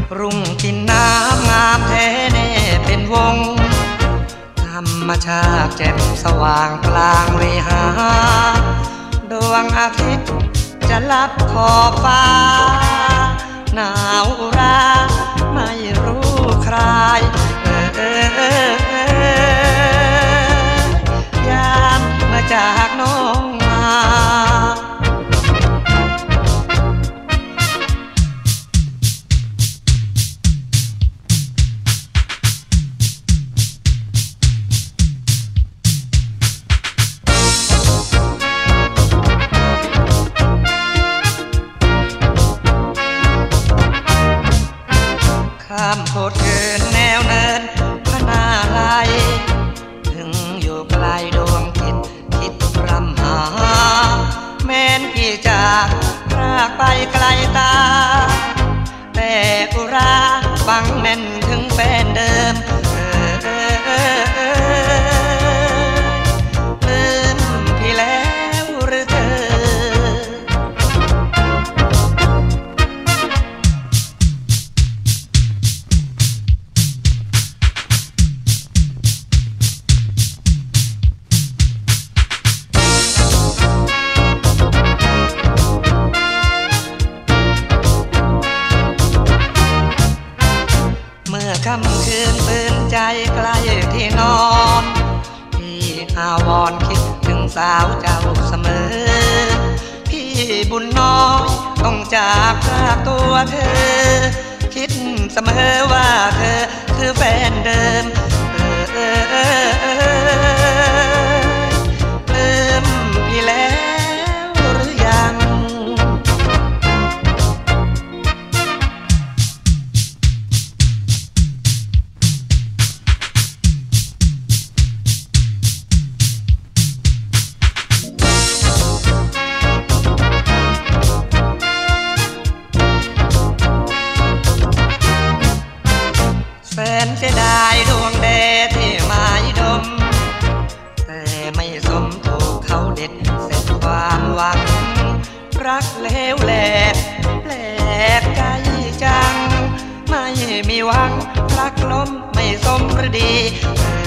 รุ่งกินน้ำงามแท้แน่เป็นวงธรรมชาติแจ่มสว่างกลางเวหาดวงอาทิตย์จะลับขอบฟ้าหนาวอุราไม่รู้ใครยามมาจากน้องมาข้ามโคตรเกินแนวเนินพนาไลถึงอยู่ไกลดวงคิดรำหาแม้นพี่จากพรากไปไกลตาแต่อุราฟังแน่นถึงแฟนเดิมลืมพี่แล้วหรือเธอเมื่อค่ำคืนปืนใจใกล้ที่นอนพี่อาวรคิดถึงสาวเจ้าเสมอพี่บุญน้อยต้องจากพรากตัวเธอคิดเสมอว่าเธอคือแฟนเดิมลืมพี่แล้วหรือยังแสนเสียดายดวงแดที่หมายดมแต่ไม่สมถูกเขาเด็ดเสร็จความหวังรักเลวแหลกแปลกใจจังไม่มีหวังรักล้มไม่สมฤดี